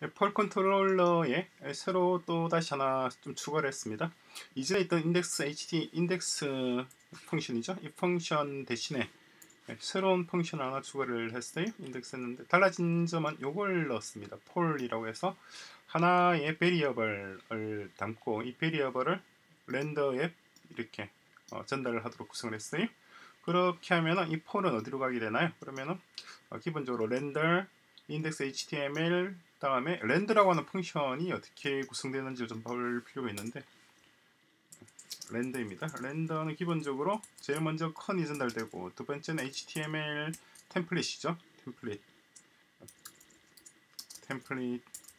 펄 컨트롤러에 새로 또 다시 하나 좀 추가를 했습니다. 이전에 있던 인덱스 HT 인덱스 펑션이죠. 이 펑션 대신에 새로운 펑션 하나 추가를 했어요. 인덱스 했는데 달라진 점은 요걸 넣었습니다. 폴이라고 해서 하나의 베리어블을 담고 이 베리어블을 렌더에 이렇게 전달을 하도록 구성을 했어요. 그렇게 하면은 이 폴은 어디로 가게 되나요? 그러면은 기본적으로 렌더 인덱스 HTML 다음에 렌더라고 하는 펑션이 어떻게 구성되는지 좀 볼 필요가 있는데, 렌더입니다. 렌더는 기본적으로 제일 먼저 컨이 전달되고 두 번째는 HTML 템플릿이죠. 템플릿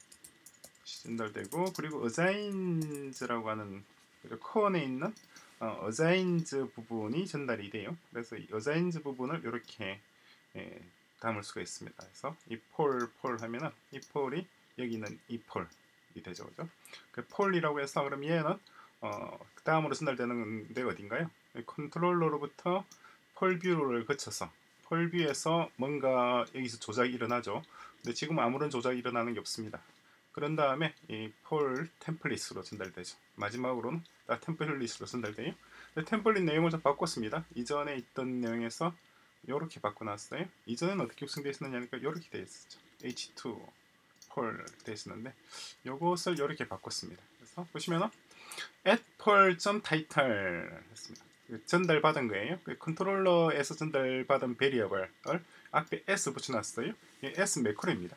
전달되고, 그리고 어자인즈라고 하는 컨에 있는 어자인즈 부분이 전달이 돼요. 그래서 이 어자인즈 부분을 이렇게 담을 수가 있습니다. 그래서 이 폴 하면은 이 폴이 여기 있는 이 폴이 되죠, 그죠? 그 폴이라고 해서 그럼 얘는 그 다음으로 전달되는 데가 어딘가요? 컨트롤러로부터 폴 뷰를 거쳐서 폴 뷰에서 뭔가 여기서 조작이 일어나죠. 근데 지금 아무런 조작이 일어나는 게 없습니다. 그런 다음에 이 폴 템플릿으로 전달되죠. 마지막으로는 템플릿으로 전달돼요. 템플릿 내용을 좀 바꿨습니다. 이전에 있던 내용에서 이렇게 바꿔놨어요. 이전에는 어떻게 구성되어 있었느냐니까 이렇게 되어 있었죠. H2 폴 되어 있었는데 이것을 이렇게 바꿨습니다. 그래서 보시면은 add 폴.title 했습니다. 전달받은 거예요. 컨트롤러에서 전달받은 베리어블을 앞에 s 붙여놨어요. s 매크로입니다.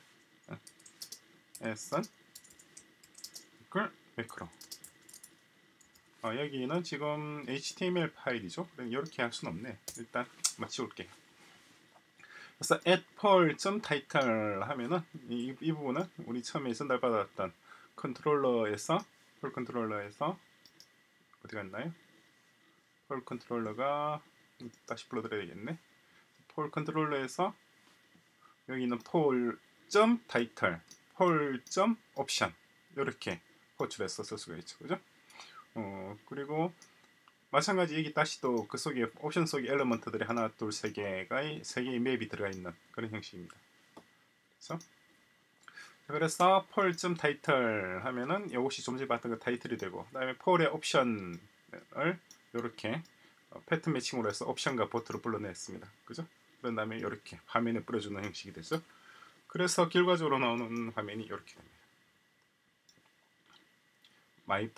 s는 매크로. 여기는 지금 HTML 파일이죠. 이렇게 할 수는 없네. 일단 지울게요. 그래서 add 폴.title 하면은 이 부분은 우리 처음에 전달받았던 컨트롤러에서 폴 컨트롤러에서 어디 갔나요? 폴 컨트롤러가 다시 불러드려야 되겠네. 폴 컨트롤러에서 여기 있는 폴.title, 폴.option 이렇게 호출해서 쓸 수가 있죠, 그죠? 그리고 마찬가지 여기 다시 또 그 속에 옵션 속에 엘리먼트들이 하나, 둘, 세 개의 맵이 들어가 있는 그런 형식입니다. 그래서 폴.title 하면은 이것이 좀 전에 봤던 그 타이틀이 되고, 그다음에 폴의 옵션을 이렇게 패턴 매칭으로 해서 옵션과 버튼을 불러냈습니다. 그죠? 그런 다음에 이렇게 화면에 뿌려주는 형식이 되죠. 그래서 결과적으로 나오는 화면이 이렇게 됩니다. my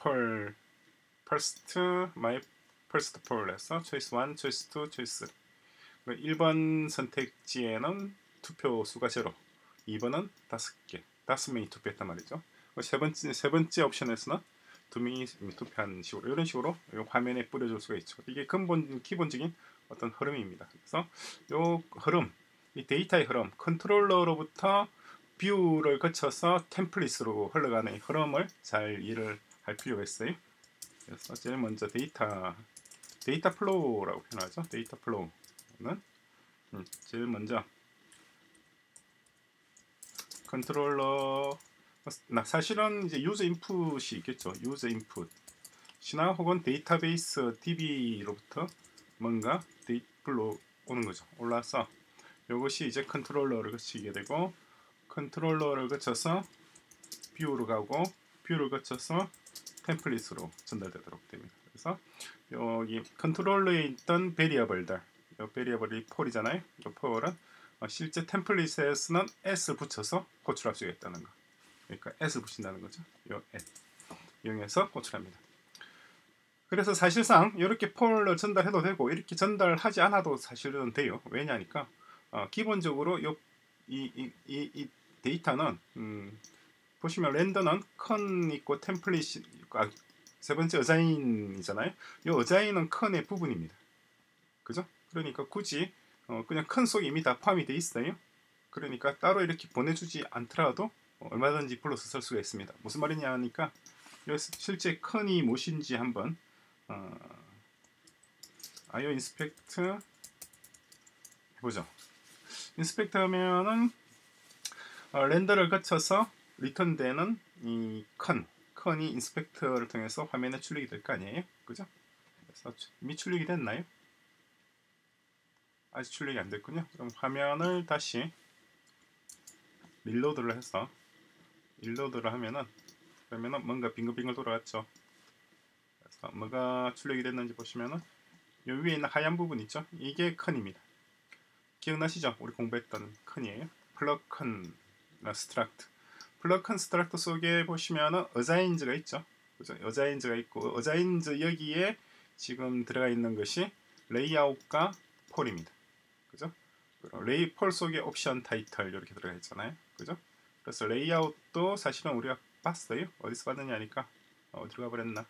first 폴에서 choice 1, choice 2, choice 3. 1번 선택지에는 투표 수가 0, 2번은 5개, 5명이 투표했단 말이죠. 세 번째 옵션에서는 2명이 투표한 식으로, 이런 식으로 화면에 뿌려줄 수가 있죠. 이게 기본적인 어떤 흐름입니다. 그래서 이 흐름, 이 데이터의 흐름, 컨트롤러로부터 뷰를 거쳐서 템플릿으로 흘러가는 흐름을 잘 이해를 할 필요가 있어요. 그래서 제일 먼저 데이터 플로우라고 표현하죠. 데이터 플로우는 제일 먼저 컨트롤러, 사실은 이제 유저 인풋이 있겠죠. 유저 인풋이나 혹은 데이터베이스 DB로부터 뭔가 데이터로 오는 거죠. 올라서 이것이 이제 컨트롤러를 거치게 되고, 컨트롤러를 거쳐서 뷰로 가고, 뷰를 거쳐서 템플릿으로 전달되도록 됩니다. 그래서 여기 컨트롤러에 있던 베리어블들, 이 베리어블이 폴이잖아요. 이 폴은 실제 템플릿에서는 s 붙여서 호출할 수가 있다는 거. 그러니까 s 붙인다는 거죠. 이 s 이용해서 호출합니다. 그래서 사실상 이렇게 폴을 전달해도 되고 이렇게 전달하지 않아도 사실은 돼요. 왜냐니까 기본적으로 이 데이터는 보시면 렌더는 컨 있고 템플릿 있고, 세 번째 어자인이잖아요. 이 어자인은 컨의 부분입니다. 그죠? 그러니까 굳이 그냥 컨 속에 이미 다 포함이 되어 있어요. 그러니까 따로 이렇게 보내주지 않더라도 얼마든지 불러서 쓸 수가 있습니다. 무슨 말이냐 하니까 실제 컨이 무엇인지 한번 IO 인스펙트 해보죠. 인스펙트 하면은 렌더를 거쳐서 리턴되는 이 컨이 인스펙터를 통해서 화면에 출력이 될 거 아니에요? 그죠? 그래서 이미 출력이 됐나요? 아직 출력이 안 됐군요. 그럼 화면을 다시 릴로드를 해서 일로드를 하면은 그러면은 뭔가 빙글빙글 돌아갔죠. 그래서 뭐가 출력이 됐는지 보시면은 요 위에 있는 하얀 부분 있죠? 이게 컨입니다. 기억나시죠? 우리 공부했던 컨이에요. 플러컨 스트럭트. 플러컨 스트럭트 속에 보시면은 어자인즈가 있죠. 그죠? 어자인즈가 있고 어자인즈 여기에 지금 들어가 있는 것이 레이아웃과 폴입니다. 그죠? 폴 속에 옵션 타이틀 이렇게 들어가 있잖아요. 그죠? 그래서 레이아웃도 사실은 우리가 봤어요. 어디서 봤느냐니까 어디로 가버렸나?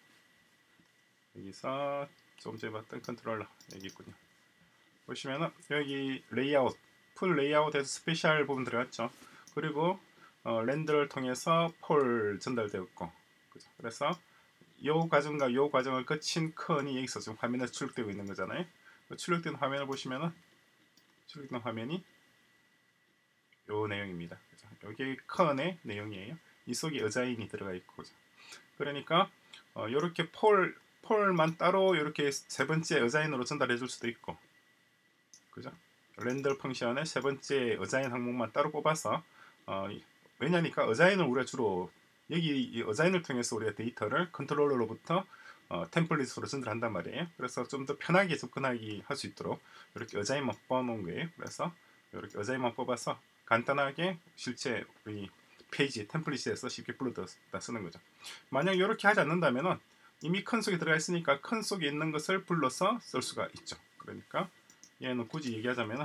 여기서 좀 전에 봤던 컨트롤러 여기 있군요. 보시면은 여기 레이아웃, 풀 레이아웃에서 스페셜 부분 들어갔죠. 그리고 렌더를 통해서 폴 전달되었고, 그죠? 그래서 요 과정과 요 과정을 거친 컨이 여기서 지금 화면에 출력되고 있는 거잖아요. 출력된 화면을 보시면은 출력된 화면이 요 내용입니다. 그죠? 여기 컨의 내용이에요. 이 속에 어자인이 들어가 있고, 그죠? 그러니까 이렇게 폴만 따로 이렇게 세 번째 어자인으로 전달해 줄 수도 있고, 그죠? 렌더 펑션의 세 번째 어자인 항목만 따로 뽑아서 왜냐니까 어자인을 우리가 주로 여기 이 어자인을 통해서 우리가 데이터를 컨트롤러로부터 템플릿으로 전달한단 말이에요. 그래서 좀 더 편하게 접근하기 할 수 있도록 이렇게 어자인만 뽑아놓은 거예요. 그래서 이렇게 어자인만 뽑아서 간단하게 실제 우리 페이지 템플릿에서 쉽게 불러다 쓰는 거죠. 만약 이렇게 하지 않는다면은 이미 컨 속에 들어가 있으니까 컨 속에 있는 것을 불러서 쓸 수가 있죠. 그러니까 얘는 굳이 얘기하자면은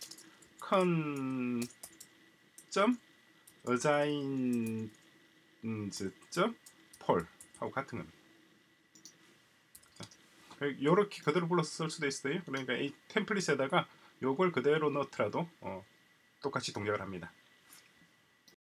컨 점 어자인즈 점 폴 하고 같은 겁니다. 요렇게 그대로 불러서 쓸 수도 있어요. 그러니까 이 템플릿에다가 요걸 그대로 넣더라도 똑같이 동작을 합니다.